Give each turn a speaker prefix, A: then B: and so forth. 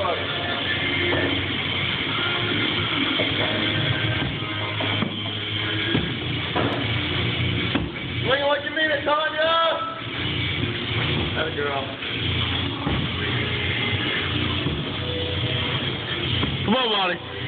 A: Swing what you mean it, Tanya! That girl.
B: Come on, Molly.